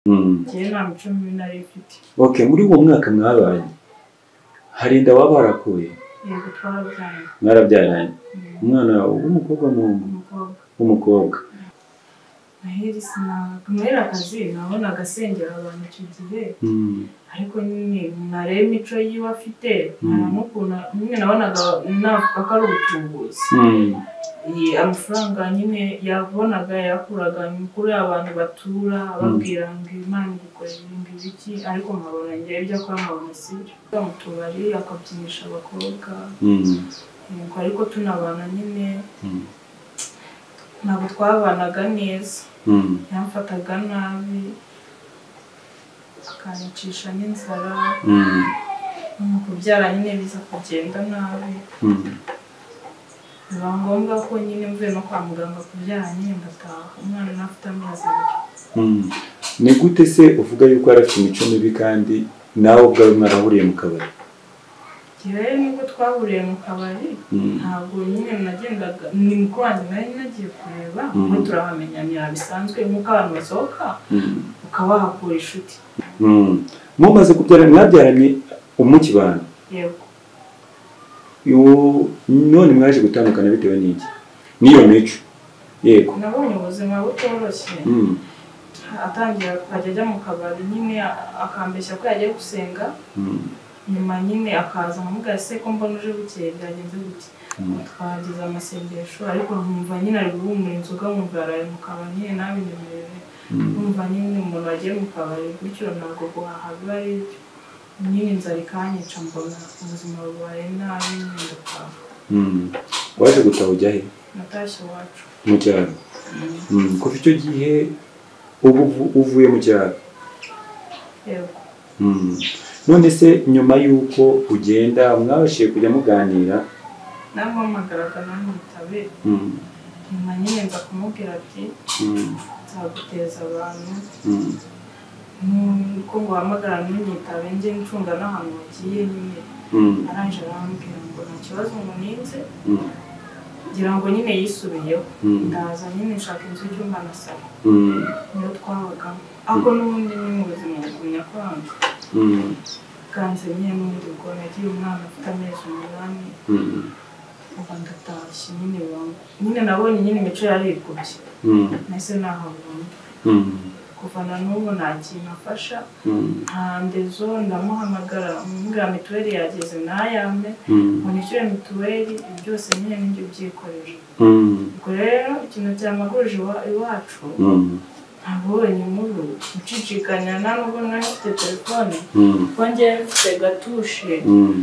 Njye nta mico mibi nari mfite. Okay, muri uwo mwaka mwabanye hari inda waba warakuye? Yego twarabyaranye. Mwarabyaranye? Umwana w'umukobwa w'umukobwa. Maheri sinagumera akazi nabonaga asengera abantu icyo gihe. Ariko nyine nareba imico yiwe afite ntanamukunda nyine nabonaga navuga ko ari ubutubuzi. Amafaranga nyine yabonaga yakuraga kuri abantu batura ababwira ngo Imana igukorera ibintu biki ariko nkabona njye ibyo akora nkabona sibyo mu tubari akabyinisha abakobwa ariko tunabana nyine ntabwo twabanaga neza yamfataga nabi akanyicisha n'inzara kubyara nyine biza kugenda nabi biba ngombwa ko nyine mvuye no kwa muganga kubyara nyine ngataha umwana nafite amezi 2. Ni gute se uvuga yuko arafite imico mibi kandi nawe ubwawe mwarahuriye mu kabari? Rero nubwo twahuriye mu kabari ntabwo nyine nagendaga ni mukwanjye nari nagiye kureba ngo turahamenyanira bisanzwe nk'uko abantu basohoka ukabahakura inshuti. Mumaze kubyara mwabyaranye umukibana? Yego. None mwaje gutandukana bitewe n'iki? Niyo mico? Yego. Nabonye ubuzima butoroshye. Atangira kujya mu kabari nyine akambeshya ko yagiye gusenga. Nyuma nyine akaza nkamubwira se ko mbona uje bukeye byagenze gute. Twagize amasengesho ariko nkumva nyine ari guhumura inzoga nkumva yaraye mu kabari nyine nabinyemerere. Nkumva nyine umuntu wagiye mu kabari gutyo ntabwo guhaha biba ari nyine inzara ikanyica mbona ubuzima bubaye nabi nyine ndataha. Waje gutaha ujya he? Natashye iwacu. Mu cyaro? Kuva icyo gihe ubu uvuye mu cyaro? Yego. None se nyuma yuko ugenda mwabashiye kujya muganira? Namuhamagaraga namwitabe. Nyuma nyine nza kumubwira ati nzaguteza abantu. Nuko ngo uhamagara ntunyitabe njye ncunga n'ahantu wagiye nyine. Arangije arambwira ngo nta kibazo ngo ninze. Ngira ngo nyine yisubiyeho. Ndaza nyine nshaka inzu y'icyumba na salo. Niyo twabagamo. Ako n'ubundi ni mu buzima bugumya kwanga. Kanze nyine n'ubundi ubwo nagiye umwana afite amezi 8. Ubu ndatashye nyine nabonye nyine imico yarikubye. Nahise nahabona. Kuva na n'ubu nta kintu afasha. Nta ndezo ndamuhamagara mbwira mituweli yageze nayame. Ngo nishyure mituweli byose nyine n'ibyo byikorera. Ubwo rero ikintu cyamagurije iwacu nabonye inkuru ncicikanya nta nubwo nari mfite telefone kuko njyewe mfite gatushe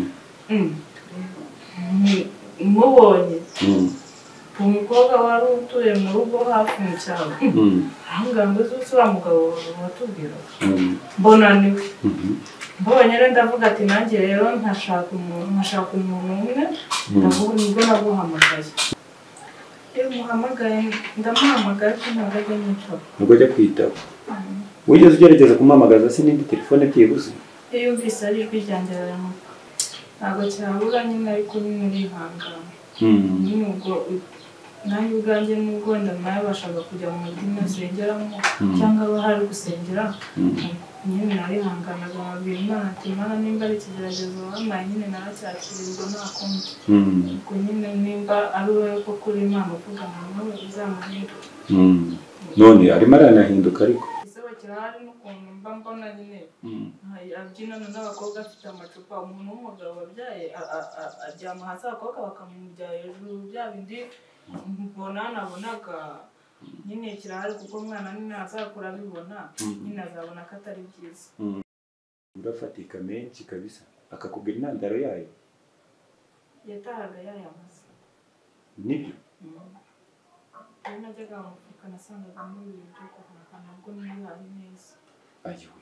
mubonye umukobwa wari utuye mu rugo hafi mu cyaro ahambwira ngo uzi wa mugabo watubwira mbona niwe mbonye rero ndavuga ati nanjye rero ntashaka umuntu umwe ndavuga nibwo naguhamagaye. Muhamagaye ndamuhamagara ko ntabwo ajya nyitaba. Nubwo ajya kwitaba? Wigeze ugerageza kumuhamagaza se n'indi telefone byibuze? Iyo yumvise ari ijwi ryanjye aramuka. Ntabwo cyabura nyine ariko nyine urihangana. Nyine ubwo nanjye ubwanjye n'ubwo wenda nabashaga kujya mu madini asengeramo cyangwa aba hari gusengera nyine narihanganaga nkabwira Imana ati Imana nimba ari ikigeragezo wampaye nyine naracyakirwa nta kundi. Ubwo nyine nimba ari wowe ko kuri Imana uvugana nawe uzamuhindura. None arimo aranahinduka ariko? Igisebo kirahari n'ukuntu mba mbona nyine abyinana n'abakobwa afite amacupa. Umuntu w'umugabo wabyaye aryama hasi abakobwa bakamujya hejuru bya bindi mbona nabonaga nyine kirahari kuko umwana nyine azakura abibona nyine azabona ko atari byiza. Urafatika menshi kabisa akakubwira intandaro yayo? Yatahaga yayamaze. Nibyo? Najyaga mu mufuka nasangaga muri ibi byo kuvuga ntabwo niyo ari neza. Ayiwe.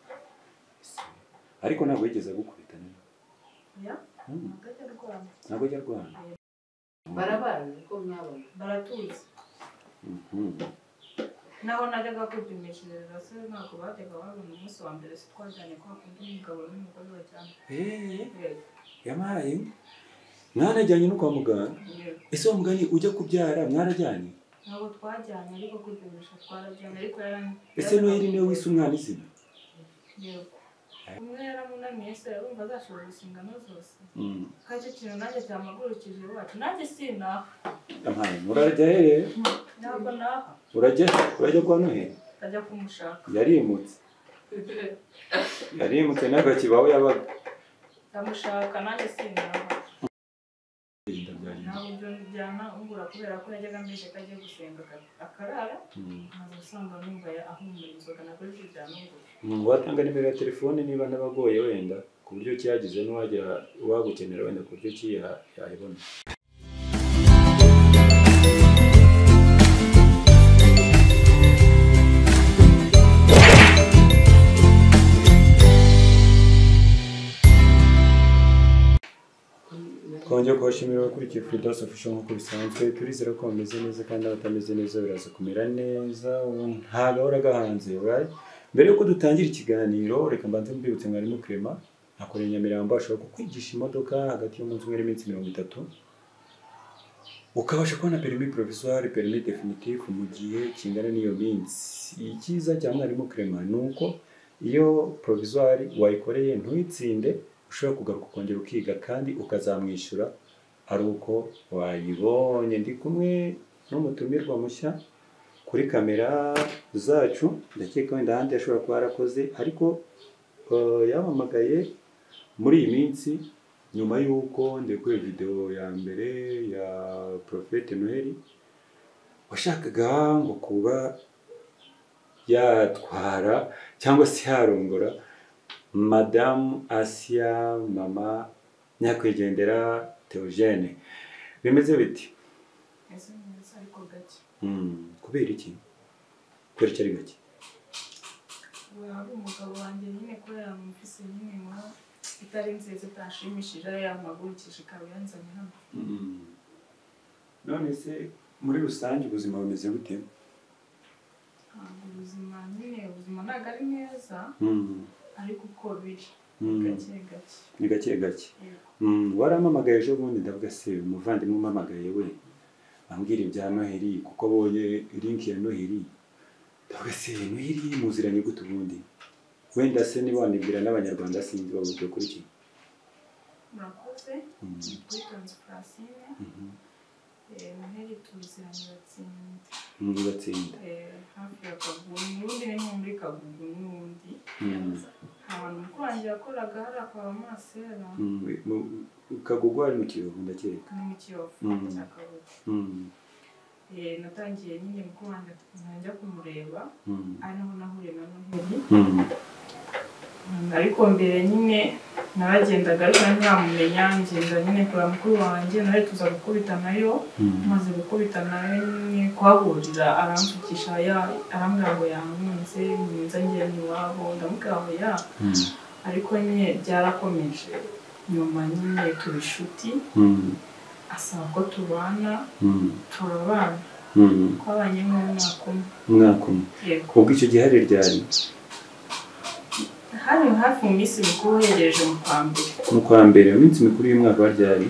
Ariko ntabwo yigeze gukubita neza? Ya? Ntabwo ajya arwana? Barabazi ko mwabona? Baratuzi. Naho najyaga kwipimishereza se ntabwo bajyaga babona umunsi wa mbere se twajyanye kwa kundi umugabo n'umugore bajyana. Yamaye mwarajyanye no kwa muganga? Ese wa mugani ujya kubyara mwarajyanye? ntabwo twajyanye ariko kwipimisha twarajyanye ariko yarani ese Noheli niwe wise umwana izina yego umwe yaramunaniye se yarumva azashobora inshingano zose kacyo kintu nanjye cyamagurukije iwacu nanjye sinaha urajya hehe ntabwo naha urajya kwa Noheli ajya kumushaka yarimutse n'agakibaho yabaga ndamushaka nanjye sinaha ntabwo byo njyana ungura kubera ko yajyaga mbese ko agiye gusenga akarara nkaza usanga numva ahumura inzoga nabwo ibyo byanungura watanga nimero ya telefone niba n'abagoye wenda ku buryo cyagize n'uwagera wagukenera wenda ku buryo yayibona Kongera kubashimira abakurikiye Fridos Official nk'uko bisanzwe turizera ko bameze neza kandi abatameze neza biraza kumera neza nta gahora gahanze right mbere yuko dutangira ikiganiro reka mbanze mbibutse mwarimu Clement akoreye Nyamirambo ashobora kukwigisha imodoka hagati y'umunsi umwe n'iminsi 30 ukabasha kubona permis provisoire permis définitif mu gihe kingana n'iyo minsi ikiza cya mwarimu Clement nuko iyo provisoire wayikoreye ntuyitsinde ushobora kugaruka kongera ukiga kandi ukazamwishyura ari uko wayibonye ndi kumwe n'umutumirwa mushya kuri kamera zacu ndakeka wenda ahandi ashobora kuba yarakoze ariko yabamagaye muri iyi minsi nyuma y'uko ndekuye video ya mbere ya Prophète Noheli washakaga ngo kuba yatwara cyangwa se yarongora Madame Asia mama nyakwigendera Theogene bimeze biti ese neza ariko gake kubera iki kubera cyari gake wari umugabo wanjye nyine ko yamufise nyine ngo itari nziza tashimishije yamagurukije kabiyanzanye hano none se muri rusange ubuzima bumeze gute ubuzima ntabwo ari neza ariko uko biri ni gake gake waramamagaye ejo bundi ndavuga se umuvandimwe umamagaye we ambwira ibya Noheli kuko abonye link ya Noheli ndavuga se Noheli muziranye gute ubundi wenda se niba wanibwira n'abanyarwanda sinzi bavuga kuri iki murakoze kuri Transfracine Noheli tuziranye batsinda hafi ya Kagugu n'ubundi ni muri Kagugu n'ubundi ahantu mukuru wanjye yakoraga hari akaba Masera Kagugu ari mu Kiyovu ndakeka ni mu Kiyovu cya Kagugu natangiye nyine mukuru wanjye njya kumureba ari naho nahuriye na Noheli ariko mbere nyine naragendaga ariko ntamumenya ngenda nyine kuri mukuru wanjye nawe tuza gukubita nayo maze gukubita nayo nyine kwahurira aramfukisha arambwira ngo yankunze nza ngiye iwabo ndamubwira ngo ya ariko nyine byarakomeje nyuma nyine turi inshuti asaba ko tubana turabana twabanye umwaka umwe ubwo icyo gihe hari ryari hari hafi mu minsi mikuru yegereje mu kwa mbere mu minsi mikuru y'umwaka wa ryari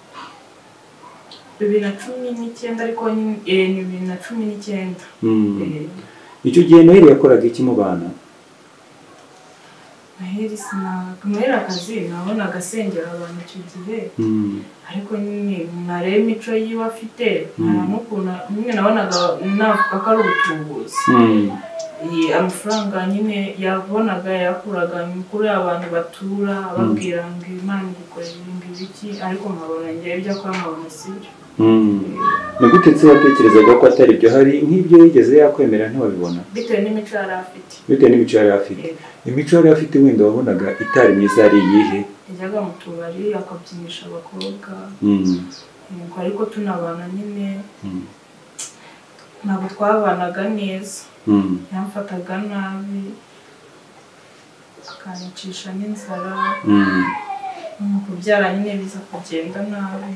2019 ariko ni 2019 icyo gihe Noheli yakoraga iki mu bana Noheli akazi nabonaga asengera abantu icyo gihe ariko nyine nareba imico yiwe afite n'ukuntu nyine nabonaga navuga ko ari ubutubuzi amafaranga nyine yabonaga yakuraga mikuru y'abantu batura ababwira ngo Imana igukorera ibiki ariko nkabona ngiye ibyo akora nkabona sibyo ni gute se watekerezaga ko atari byo hari nk'ibyo yigeze yakwemera ntiwabibona bitewe n'imico yari afite imico yari afite wenda wabonaga itari myiza ari iyihe yajyaga mu tubari akabyinisha abakobwa ariko tunabana nyine ntabwo twabanaga neza yamfataga nabi akanyicisha n'inzara kubyara nyine biza kugenda nabi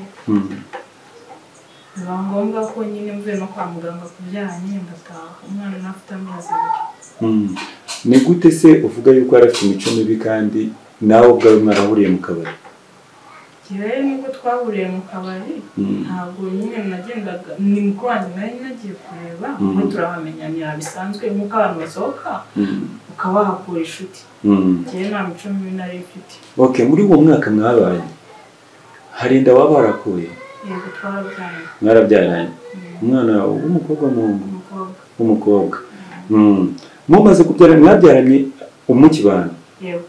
biba ngombwa ko nyine mvuye no kwa muganga kubyara nyine ndataha umwana nafite amezi 2 ni gute se uvuga yuko yari afite imico mibi kandi nawe ubwawe mwarahuriye mu kabari Kibaye nubwo twahuriye mu kabari ntabwo nyine nagendaga ni mukuru wanjye nari nagiye kureba ngo turahamenyanira bisanzwe nk'uko abantu basohoka ukaba wahakura inshuti njyewe nta mico mibi nari mfite. Okay, muri uwo mwaka mwabaye hari inda waba warakuye? Yego twarabyaranye. Mwarabyaranye umwana w'umukobwa w'umukobwa. Mumaze kubyara mwabyaranye umukibana? Yego.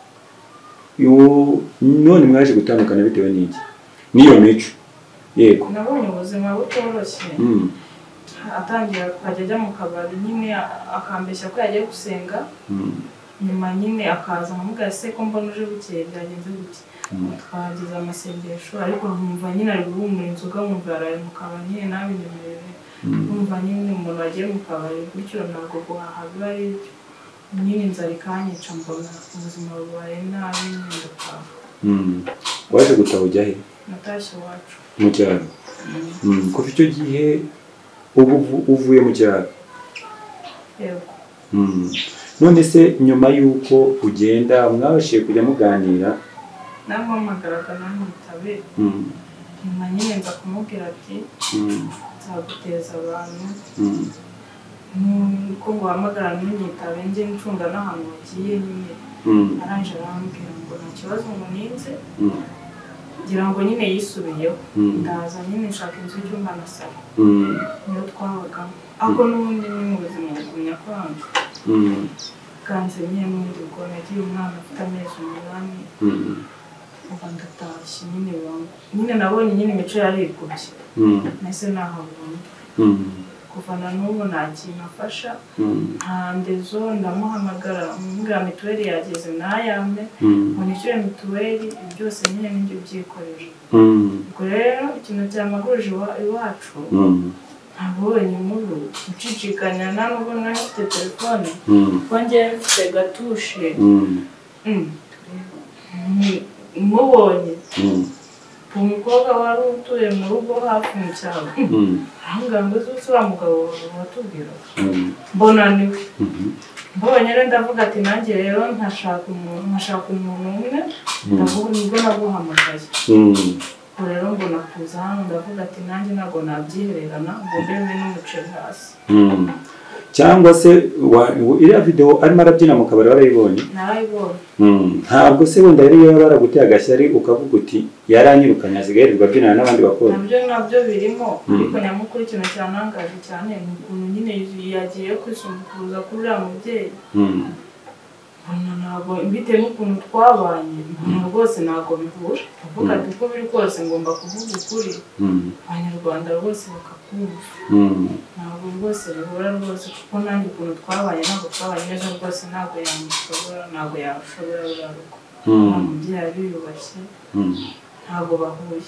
None mwaje gutandukana bitewe n'iki? Niyo mico. Yego. Nabonye ubuzima butoroshye. Atangira kujya ajya mu kabari nyine akambeshya ko yagiye gusenga. Nyuma nyine akaza nkamubwira se ko mbona uje bukeye byagenze gute. Twagize amasengesho ariko nkumva nyine ari guhumura inzoga nkumva yaraye mu kabari nyine nabinyemerere. Nkumva nyine umuntu wagiye mu kabari gutyo ntabwo guhaha biba ari byo. Nyine inzara ikanyica mbona ubuzima bubaye nabi ndataha. Waje gutaha ujya he? Natashye iwacu. Mu cyaro? Kuva icyo gihe uvuye mu cyaro? Yego. None se nyuma y'uko ugenda mwabashije kujya muganira? Namuhamagaraga namwitabe. Nyuma nyine nza kumubwira ati nzaguteza abantu. Nuko ngo wahamagara ntunyitabe njye ncunga n'ahantu wagiye nyine. Aranje arambwira ngo nta kibazo ngo ninze. Ngira ngo nyine yisubiyeho. Ndaza nyine nshaka inzu y'icyumba na salo. Niyo twabagamo. Ako n'ubundi ni mu buzima bugumya kwanga. Kanze nyine n'ubundi ubwo nagiye umwana afite amezi 8. Ubu ndatashye nyine wangu. Nyine nabonye nyine imico yarikubye. Nahise naha burundu. Kuva na n'ubu nta kintu afasha. Nta ndezo ndamuhamagara umubwira mituweli yageze nayambe. Ngo nishyure mituweli byose nyine n'ibyo byikorera. Ubwo rero ikintu cyamagurije iwacu nabonye inkuru ucicikanya nta nubwo nafite telefone kuko njyewe mfite gatushe. Mubonye umukobwa wari utuye mu rugo hafi mu cyaro ahanga ngo uzi wa mugabo watubwira mbona niwe mbonye rero ndavuga ati nanjye rero ntashaka umuntu umwe ndavuga nibwo naguhamagaye. Rero mbona kuza hano ndavuga ati nanjye ntabwo nabyihererana ngo mbebe n'umuceri hasi. Cyangwa se iriya video arimo arabyina mu kabari warayibonye? Narayibonye. Ntabwo se wenda yari baraguteye agashyari ukavuga uti yaranyirukanye asigayirirwa abyinana n'abandi bakobwa? Nabyo birimo ariko nyamukuru ikintu cyanangaje cyane ni ukuntu nyine yagiye kwisumbukuruza kuri uriya mubyeyi. Ntabwo bitewe n'ukuntu twabanye rwose ntabwo bihura. Uvuga ati uko biri kose ngomba kuvuga ukuri abanyarwanda rwose bakakumva. Ntabwo rwose bihura rwose kuko nanjye ukuntu twabanye ntabwo twabanye neza rwose ntabwo yamushobora ntabwo yashobora uriya rugo. Umubyeyi ariyubashye ntabwo bahuye.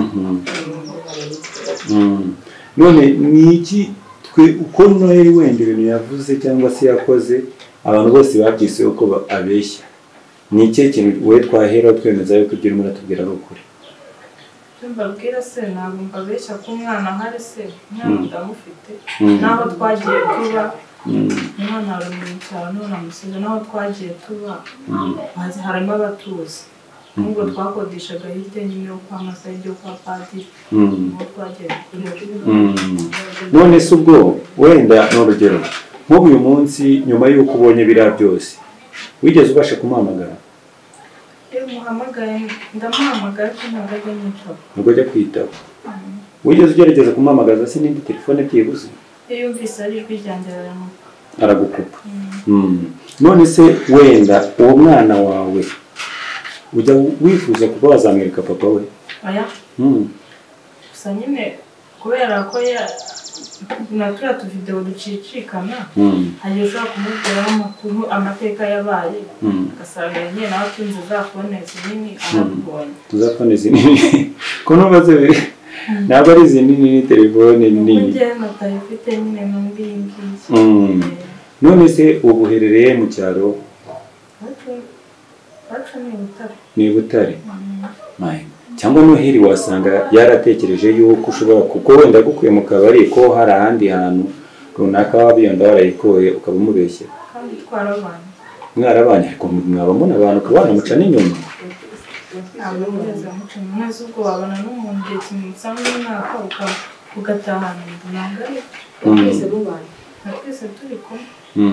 None ni iki uko Noheli wenda ibintu yavuze cyangwa se yakoze abantu bose babyise uko abeshya? Ni iki kintu wowe twahera twemeza yuko ibyo urimo uratubwira ari ukuri? Mbabwira se ntabwo mbabeshya ko umwana ahari se umwana ndamufite. Naho twagiye tuba umwana ari mu cyaro none amusize naho twagiye tuba harimo abatuzi. Nubwo twakodeshaga hirya nyine yo kwa Masai yo kwa Padiri. Twagiye none se ubwo wenda n'urugero nk'ubu uyu munsi nyuma y'uko ubonye biriya byose wigeze ubasha kumuhamagara? Muhamagaye ndamuhamagara ko ntabwo ajya nyitaba. Ntabwo ajya kwitaba? Wigeze ugerageza kumuhamagaza se n'indi telefone byibuze? Iyo yumvise ari ijwi ryanjye aragukupa. None se wenda uwo mwana wawe ujya wifuza kuba wazamwereka papa we? Oya. Gusa nyine kubera ko naturiya tuvideo ducicikana hagiye ushobora kumubwiraho amakuru amateka yabaye ugasanga nyine nawe atunze za fone zinini arabibonye. Za fone zinini ko nubaze ntabwo ari zinini ni telefone nini? Njye natayifite nyine n'umbwiye ngiye. None se ubu uherereye mu cyaro? Wacu ni Butare. Ni Butare? Cyangwa Noheli wasanga yaratekereje yuko ushobora kuko wenda gukuye mu kabari ko hari ahandi hantu runaka wabiyonda warayikoye ukaba umubeshye? Kandi twarabanye. Mwarabanye ariko mwaba mbona abantu ukaba wanamuca n'inyuma? ntabwo nigeze mucamo neza ubwo wabona n'umuntu igihe kimusanga n'umwaka ugatahana inzu ntabwo ari twese rubana twese turi kumwe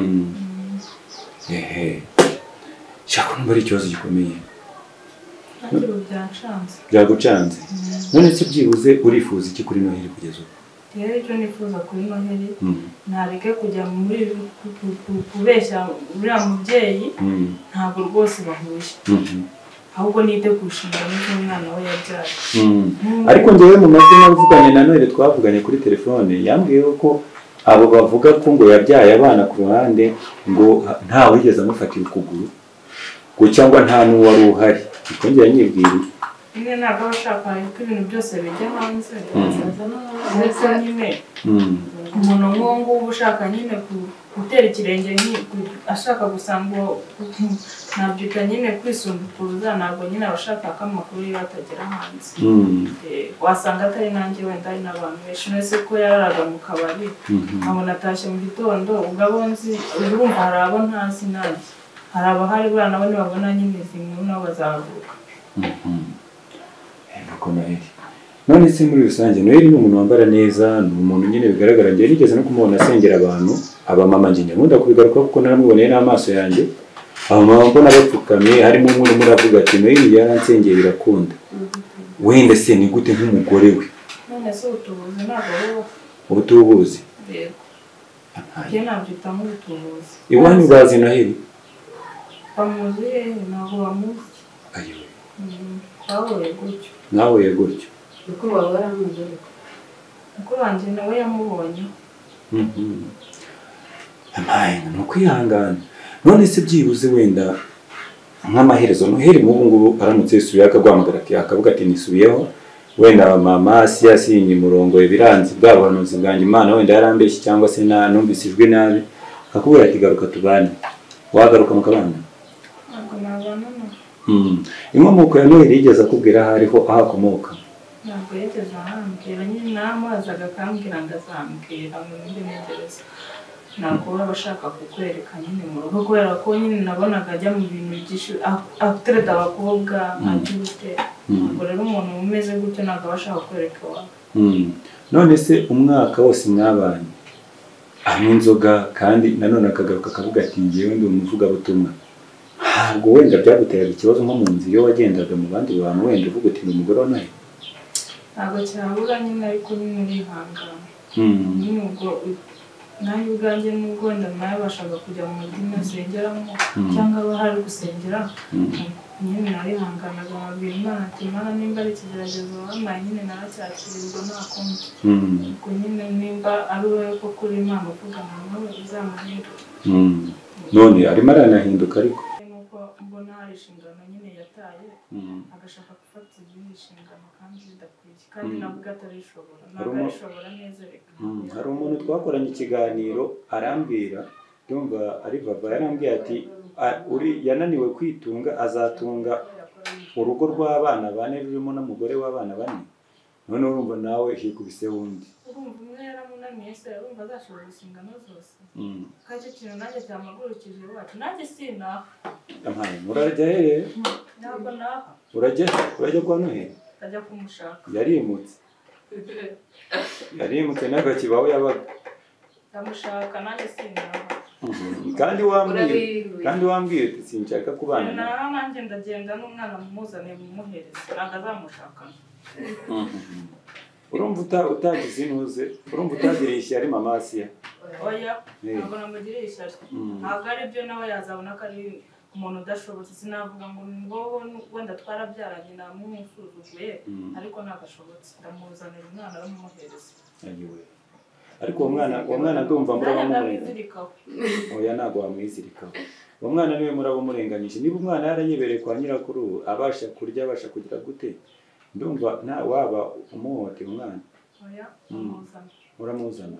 shaka numva ari ikibazo gikomeye kandi ubu byacanze byagucanze none se byibuze urifuza iki kuri Noheli kugeza ubu rero icyo nifuza kuri Noheli ntareke kujya muri kubeshya uriya mubyeyi ntabwo rwose bahuje ahubwo nite ku nshingano z'umwana we yabyaye ariko njyewe mu matwi navuganye na Noheli twavuganye kuri telefone yambwiye ko abo bavuga ko ngo yabyaye abana ku ruhande ngo nta wigeze amufatira ukuguru ngo cyangwa nta n'uwari uhari ikongera nyibwiriye nyine ntabwo abashaka ko ibintu byose bijya hanze ndetse nyine umuntu nk'uwo nguwo ushaka nyine gutera ikirenge ashaka gusanga nabyita nyine kwisumbukuruza ntabwo nyine abashaka ko amakuru ye atagera hanze wasanga atari nanjye wenda ari n'abantu benshi nese ko yararaga mu kabari nkabona atashye mu gitondo ubwo abo nzi urumva hari abo ntazi nanjye hari abahari buriya nabo nibabona nyine izi nkuru nabo bazahaguruka none se muri rusange Noheli ni umuntu wambara neza ni umuntu nyine bigaragara njye nigeze no kumubona asengera abantu abamama njye nkunda kubigaruka kuko naramuboneye n'amaso yanjye abamama mbona bapfukamye harimo umwe urimo uravuga ati Noheli yaransengeye birakunda wenda se ni gute nk'umugore we none se utubuzi ntabwo ubutubuzi yego njye nabyita nk'ubutubuzi iwanyu bazi Noheli bamuzi ntabwo bamuzi ayiwe twahuye gutyo nahuye gutyo uko baba baramuzere mukuru wanjye nawe yamubonye ni ukwihangana none se byibuze wenda nk'amaherezo Noheli nk'ubu ngubu aramutse yisubiye akaguhamagara akavuga ati nisubiyeho wenda mama si yasinye umurongo ibiranzi bw'abahanuzi bwanjye Imana wenda yarambeshye cyangwa se numvise ijwi nabi akubwira ati garuka tubane wagaruka mukabana ntabwo nabana inkomoko ya Noheli yigeze akubwira aho ariho aho akomoka ntabwo yigeze ahambwira nyine namubazaga akambwira ngo azambwira mu bindi ntegereza ntabwo baba bashaka kukwereka nyine mu rugo kubera ko nyine nabonaga ajya mu bintu byinshi atereta abakobwa aby'ubutera ntabwo rero umuntu umeze gutyo ntabwo aba ashaka kukwereka iwawe none se umwaka wose mwabanye anywa inzoga kandi nanone akagaruka akavuga ati njyewe ndi umuvugabutumwa ntabwo wenda byaguteraga ikibazo nko mu nzu iyo wagendaga mu bandi bantu wenda uvuga uti ni umugore wa Noheli ntabwo cyabura nyine ariko nyine urihangana nyine ubwo nanjye ubwanjye n'ubwo wenda nayabashaga kujya mu madini asengeramo cyangwa aba hari gusengera nyine narihanganaga nkabwira Imana ati Imana nimba ari ikigeragezo wampaye nyine naracyakirwa nta kundi ubwo nyine nimba ari wowe koko uri Imana uvugana nawe uzamuhindura none arimo aranahinduka ariko nuko mbona hari inshingano nyine yataye agashaka gufata izindi nshingano kandi zidakwiye kandi nabwo atarishobora ntabwo arishobora neza reka hari umuntu twakoranye ikiganiro arambwira yumva ari baba yarambwiye ati yananiwe kwitunga azatunga urugo rw'abana bane rurimo n'umugore w'abana bane none urumva nawe hikubise wundi urumva umwe yaramunaniye se urumva azashobora inshingano zose kandi ikintu nanjye cyamagurukije iwacu nanjye sinaha urajya hehe ntabwo naha urajya kwa Noheli ajya kumushaka yarimutse n'agakibaho yabaga ndamushaka nanjye sinaha kandi wambwiye uti sinshaka kubana naha nanjye ndagenda n'umwana mumuzaniye mumuhereza ntabwo azamushakana urumva utagize intuze urumva utagiriye ishyari mama Asiya oya ntabwo namugiriye ishyari ntabwo ari byo nawe yazabona ko ari umuntu udashobotse sinavuga ngo wenda twarabyaranye namumusuzuguye ariko nagashobotse ndamuzanira umwana w'umuhereza ariko uwo mwana ndumva murabamurenganyije oya ntabwo wamwizirikaho uwo mwana niwe murabamurenganyije niba umwana yarayibereye kwa nyirakuru abasha kurya abasha kugira gute ndumva waba umuhohotera umwana oya uramuzana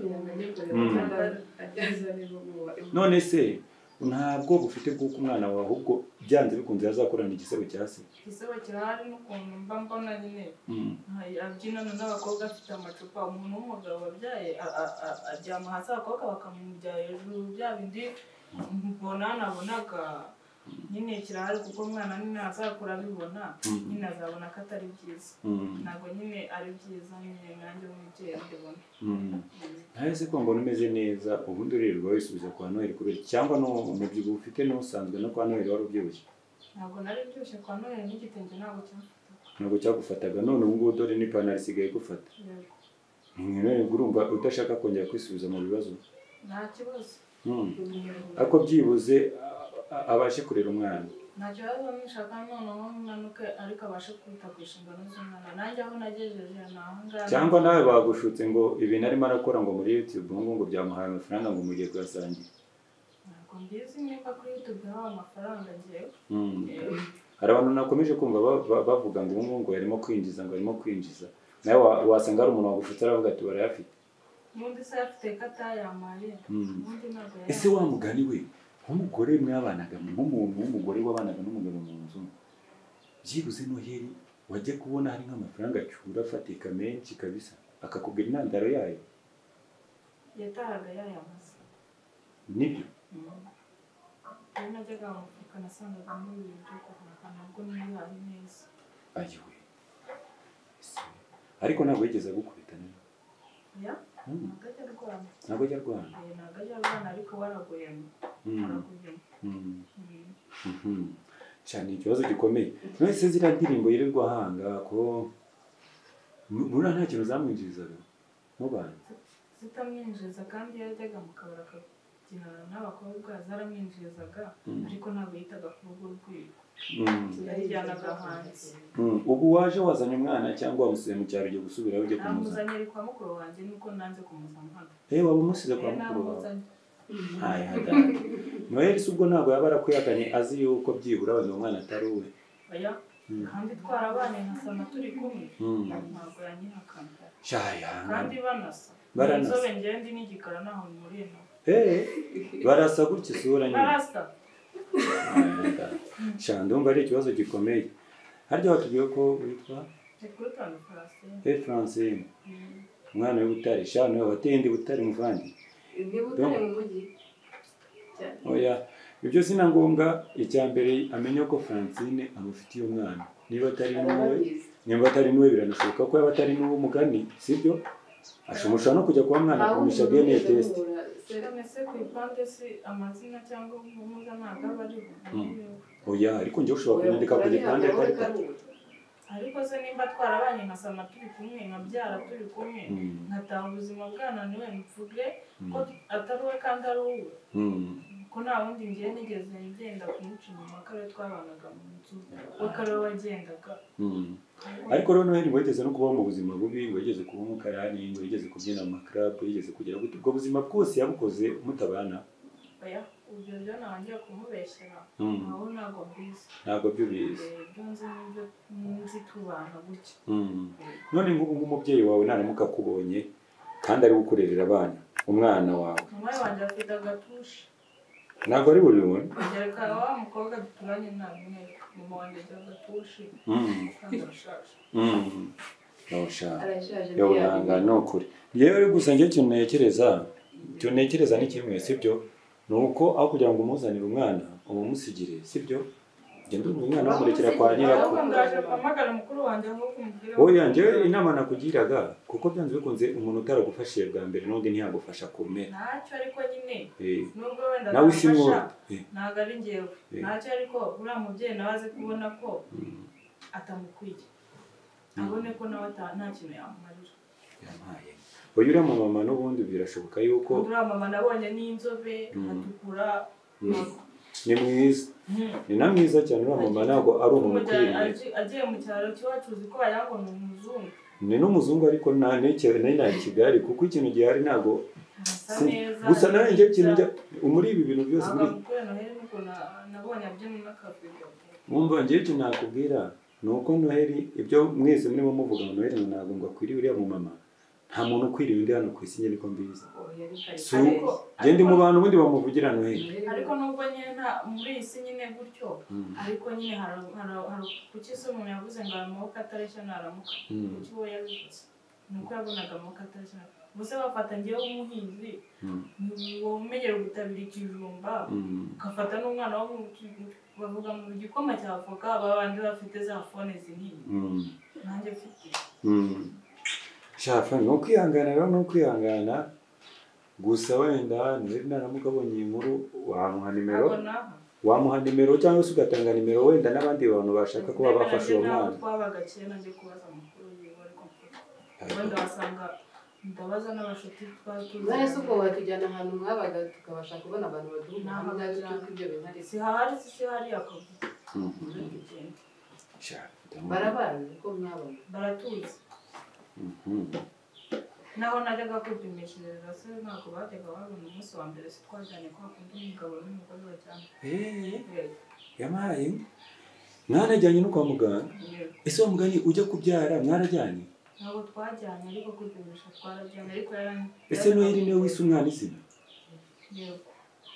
none se ntabwo bufite bw'uko umwana wawe ahubwo byanze bikunze yazakorana igisebo cya se igisebo kirahari n'ukuntu mba mbona nyine abyinana n'abakobwa afite amacupa umuntu w'umugabo wabyaye aryama hasi abakobwa bakamujya hejuru bya bindi mbona nabonaga nyine kirahari kuko umwana nyine azakura abibona nyine azabona ko atari byiza ntabwo nyine ari byiza nyine nanjye w'umubyeyi mbibona ntahise ko mbona umeze neza ubundi uririrwa wisubiza kwa Noheli kubera cyangwa no umubyibuho ufite n'usanzwe no kwa Noheli wari ubyibushye ntabwo nari byibushye kwa Noheli n'igitenge ntabwo cyagufataga none ubu ngubu dore n'ipantaro isigaye gufata urumva udashaka kongera kwisubiza mu bibazo nta kibazo ariko byibuze abashe kurera umwana nta kibazo nishaka noneho mwanuke ariko abashe kwita ku nshingano z'umwana nanjye aho nagejeje nahangaha cyangwa nawe bagushutse ngo ibintu arimo arakora ngo muri YouTube ngo byamuhaye amafaranga ngo mugiye kuyasangira ntabwo mbizi nimba kuri YouTube habaho amafaranga ngewe hari abantu nakomeje kumva bavuga ngo ubu ngo yarimo kwinjiza nawe wasanga ari umuntu wagushutse aravuga ati barayafite n'undi se afite ko atayamaye n'undi ntabwo yayamaye ese wa mugani we nk'umugore mwabanaga nk'umuntu w'umugore wabanaga n'umugabo mu nzu byibuze Noheli wajya kubona hari nk'amafaranga acyura afatika menshi kabisa akakubwira intandaro yayo yatahaga yayamaze nibyo iyo najyaga mu mufuka nasangagamo ibintu byo kuhaka nabwo ntibihaye neza ayiwe ariko ntabwo yigeze agukubita neza ntabwo ajya arwana ariko waraguyemo cyane ikibazo gikomeye mwese ziriya ndirimbo yirirwa ahanga ko buriya nta kintu zamwinjirizaga mu bantu zitamwinjiriza kandi iyo yajyaga mu kabari akabyinana n'abakobwa zaramwinjirizaga ariko ntabwo yitaga ku rugo rwiwe yarijyanaga hanze ubu waje wazanye umwana cyangwa wamusize mu cyaro ugiye gusubirayo ujye kumuzana namuzanye ari kwa mukuru wanjye nuko nanze kumuzana hano waba umusize kwa mukuru wawe Noheli se ubwo ntabwo yaba arakwihakanye azi yuko byibura wenda umwana atari uwe kandi twarabanye nkasana turi kumwe ntabwo yanyihakana kandi banasa inzobe ngende n'igikara naho murino barasa gutya isura nyine barasa ndumva ari ikibazo gikomeye harya watubwiye ko witwa Francine umwana w'Ibutare shano wateye indi Butare muvandi Butare mu mujyi oya ibyo sina ngombwa icya mbere amenye ko Francine amufitiye umwana niba atari nuwe biranashoboka ko yaba atari nuwo mugani sibyo ashobora no kujya kwa mwana kumisha DNA test se ku ipande si amazina cyangwa umuza ntabwo aba ari oya ariko njye ushobora kunyandika ku gipande ariko se nimba twarabanye nkasana turi kumwe nkabyara turi kumwe nkataha ubuzima bwananiwe mvuge ko atari we kandi ari uwe ko nta wundi ngiye nigeze ngenda kumuca inyuma ko ariwe twabanaga mu nzu we ko ariwe wagendaga ariko rero Noheli wigeze no kubaho mu buzima bubi wigeze kuba umukarani wigeze kubyina mu maklabu wigeze kugira ubwo buzima bwose yabukoze mutabana oya ubyo byo ntangiye kumubeshyera aho ntabwo mbizi ntabwo byo bizi ibyo nzi n'ibyo nzi tubana gutya none nk'umubyeyi wawe naramuka akubonye kandi ari gukurerera abana umwana wawe umwana wanjye afite agatushi ntabwo ari buri muntu gereka wa mukobwa duturanye namwe mama wanjye agira agatushi kandi arashaje yawuranga ni ukuri yewe gusa njye ikintu ntekereza ni kimwe sibyo ni uko aho kugira ngo umuzanire umwana umusigire sibyo genda umwana wamurekera kwa nyirako oya njyewe inama nakugiraga kuko byanze bikunze umuntu utaragufashije bwa mbere n'undi ntiyagufasha kumera ntacyo ariko nyine nubwo wenda nawe isi mworo ntabwo ari njyewe ntacyo ariko uriya mubyeyi nawe azi kubona ko atamukwiye abone ko nawe nta kintu yamumarira yampaye oya uriya mama n'ubundi birashoboka yuko uriya mama nabonye n'inzobe atukura ni mwiza ni na mwiza cyane uriya mama ntabwo ari umuntu ukwiriye agiye mu cyaro cy'iwacu uzi ko wayango ni umuzungu ni n'umuzungu ariko nari nta Kigali kuko ikintu gihari ntabwo gusa nawe njye ikintu muri ibi bintu byose wumva njye ikintu nakubwira ni uko Noheli ibyo mwese murimo muvuga ngo Noheli ntabwo ngo akwiriye uriya mu mama nta muntu ukwiriye undi hano ku isi njye niko mbizi ndi mu bantu ubundi bamuvugira Noheli ariko nubwo nyine muri iyi si nyine gutyo ariko nyine hari kuki se umuntu yavuze ngo amaboko atareshya naramuka kuki we yabivuze ni uko yabonaga amaboko atareshya bose bafata ngewe w'umuhinzi womenyera gutabira ikijumba ugafata n'umwana wo bavuga mu gikoma cya avoka babandi bafite za fone zinini nanjye mfite shafa no kwihangana rero no kwihangana gusa wenda niba naramuka abonye inkuru wamuha nimero cyangwa se ugatanga nimero wenda n'abandi bantu bashaka kuba bafasha uwo mwana twabaga kera njye kubaza amakuru yiwe ariko wenda wasanga ndabaza n'abashuti twatuze nahise uko watujyana ahantu mwabaga tukabasha kubona abantu baduha n'ahangazi cyuko ibyo bintu si hari akavuga barabazi ko mwabaga baratuzi naho najyaga kwipimishiriza se ntabwo bajyaga babona umunsi wa mbere si twajyanye kwa kundi umugabo n'umugore bajyana yamaye mwarajyanye no kwa muganga ese wa mugani ujya kubyara mwarajyanye ntabwo twajyanye ariko kwipimisha twarajyanye ariko ese Noheli niwe wise umwana izina yego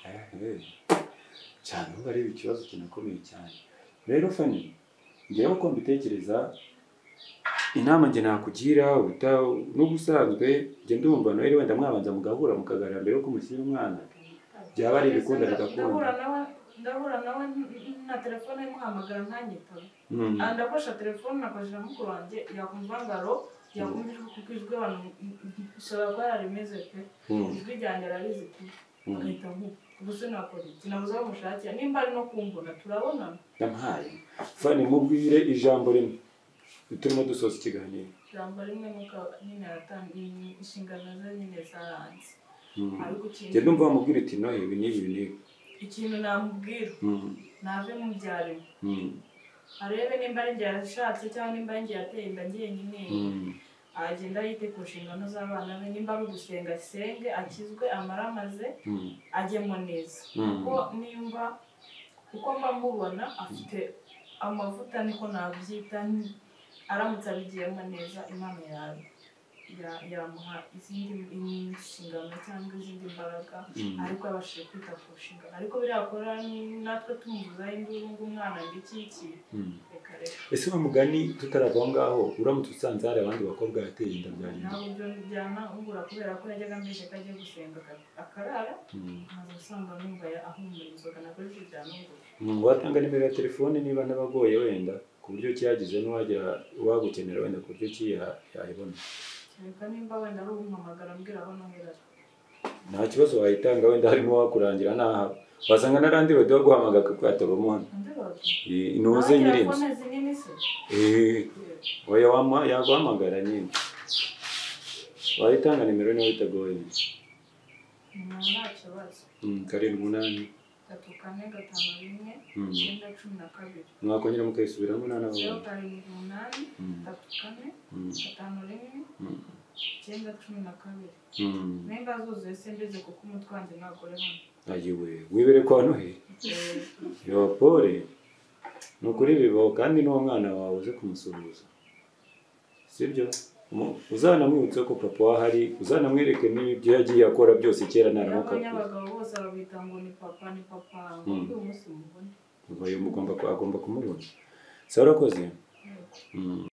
cyane ubu ari ikibazo kinakomeye cyane rero Fanny ngewe uko mbitekereza inama njye nakugira n'ubusanzwe njye ndumva Noheli wenda mwabanza mugahura mukaganira mbere yo kumushyira umwana byaba ari ibikunda bigakunda ndahura nawe na telefone imuhamagara ntanyitaba ndakoresha telefone nakoresha mukuru wanjye yakumva ngaro yakumva kuko ijwi abantu ishobora kuba yarimeze pe ijwi ryanjye ararizi pe agahita ubuse nakora iki nabuze aho mushakira nimba ari no kumbona turabonana yampaye Fanny mubwire ijambo rimwe turimo dusoza ikiganiro ijambo rimwe nuko nyine yatangiye inshingano ze nyine zaranze ariko njye ndumva wamubwira uti Noheli ibi n'ibi ikintu namubwira nave mu byarimo arebe nimba ari njye yashatse cyangwa nimba ari njye yateye inda njyenyine agenda yite ku nshingano z'abana be nimba ari ugusenga asenge akizwe amaramaze ajyemo neza kuko nimba uko mba mubona afite amavuta niko nabyita aramutse abigiyemo neza Imana yawe yamuha izindi nshingano cyangwa izindi mbaraga ariko abashije kwita ku nshingano ariko birakora natwe tumubuzaho induru ng'umwana ng'iki reka ese wa mugani tutarava aho ngaho uramutse usanze hari abandi bakobwa yateye inda byanyuma ntabwo byo bijyana ungura kubera ko yajyaga mbese ko agiye gusenga akarara nkaza usanga numva ahumura inzoga nabwo ibyo byanungura watanga nimero ya telefone niba n'abagoye wenda ku buryo cyagize n'uwagira uwagukenera wenda ku buryo yayibona reka nimba wenda ari umuhamagara ambwira aho Noheli nta kibazo wayitanga wenda harimo wakurangira naha wasanga n'arandi rodi wo guhamagara akakwataba umuhano inuze nyirinzi oya yaguhamagara nyine wayitanga nimero niba bitagoye nta kibazo 7 3 4 5 1 9 12 mwakongera mukayisubiramo nana 0 8 3 4 5 1 9 12 nimba zuzuye se mbeze kuko umutwe wanjye nagore hano ayiwe wibere kwa Noheli yo pole nukuri bibaho kandi n'uwo mwana wawe uze kumusuhuza sibyo uzanamwibutse ko papa wahari uzanamwereke n'ibyo yagiye akora byose kera naramuka abagabo bose babita ngo ni papa ngo umunsi mubone agomba kumubona sarakoze